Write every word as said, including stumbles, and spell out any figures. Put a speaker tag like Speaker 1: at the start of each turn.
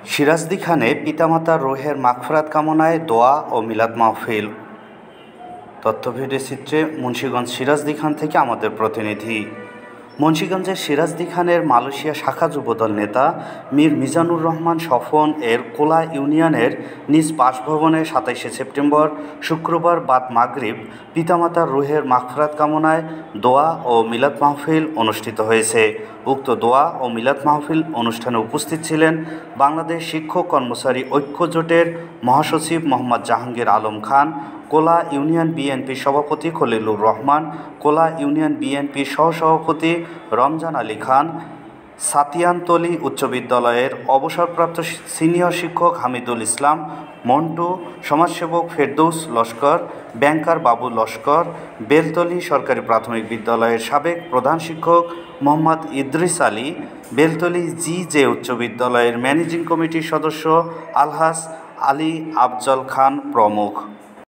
Speaker 1: সিরাজদি খানে পিতামাতার রুহের মাগফিরাত কামনায় দোয়া ও মিলাদ মাহফিল। তথ্য ভিডিও চিত্রে মুন্সিগঞ্জ সিরাজদি খান থেকে আমাদের প্রতিনিধি। মুন্সিগঞ্জের সিরাজদি খানের মালয়েশিয়া শাখা যুবদল নেতা মীর মিজানুর রহমান স্বপন এর কোলা ইউনিয়নের নিজ বাসভবনে সাতাইশে সেপ্টেম্বর শুক্রবার বাদ মাগরিব পিতামাতার রুহের মাগফিরাত কামনায় দোয়া ও মিলাদ মাহফিল অনুষ্ঠিত হয়েছে। উক্ত দোয়া ও মিলাদ মাহফিল অনুষ্ঠানে উপস্থিত ছিলেন বাংলাদেশ শিক্ষক কর্মচারী ঐক্য জোটের মহাসচিব মোহাম্মদ জাহাঙ্গীর আলম খান, কোলা ইউনিয়ন বিএনপির সভাপতি খলিলুর রহমান, কোলা ইউনিয়ন বিএনপির সহসভাপতি রমজান আলী খান, সাতিয়ানতলী উচ্চ বিদ্যালয়ের অবসরপ্রাপ্ত সিনিয়র শিক্ষক হামিদুল ইসলাম মন্টু, সমাজসেবক ফেরদৌস লস্কর, ব্যাংকার বাবু লস্কর, বেলতলী সরকারি প্রাথমিক বিদ্যালয়ের সাবেক প্রধান শিক্ষক মোহাম্মদ ইদ্রিস আলী, বেলতলী জি জে উচ্চ বিদ্যালয়ের ম্যানেজিং কমিটির সদস্য আলহাজ আলী আফজল খান প্রমুখ।